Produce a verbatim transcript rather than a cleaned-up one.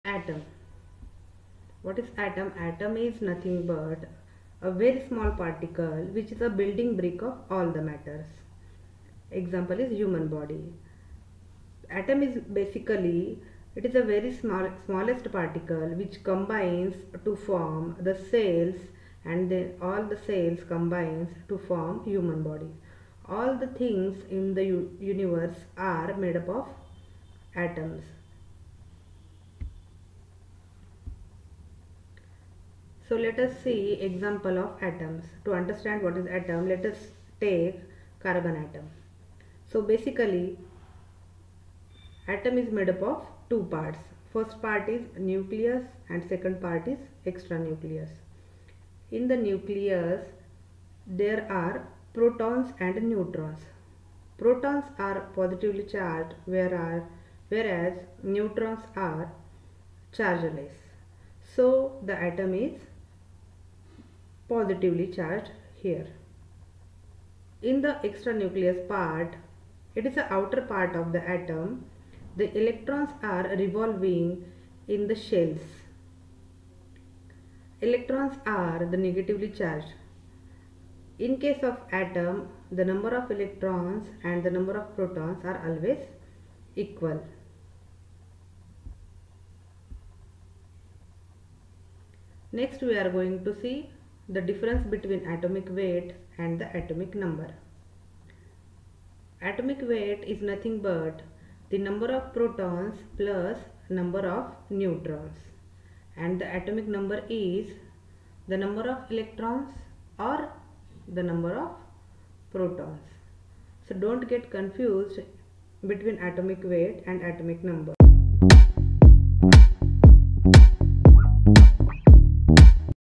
Atom. What is atom? Atom is nothing but a very small particle which is a building brick of all the matters. Example is human body. Atom is basically, it is a very small smallest particle which combines to form the cells, and then all the cells combines to form human body. All the things in the universe are made up of atoms. So let us see example of atoms. To understand what is atom, let us take carbon atom. So basically atom is made up of two parts. First part is nucleus and second part is extranucleus. In the nucleus there are protons and neutrons. Protons are positively charged, whereas, whereas neutrons are chargeless. So the atom is positively charged here. In the extranucleus part, it is the outer part of the atom. The electrons are revolving in the shells. Electrons are the negatively charged. In case of atom, the number of electrons and the number of protons are always equal. Next we are going to see the difference between atomic weight and the atomic number. Atomic weight is nothing but the number of protons plus number of neutrons, and the atomic number is the number of electrons or the number of protons. So don't get confused between atomic weight and atomic number.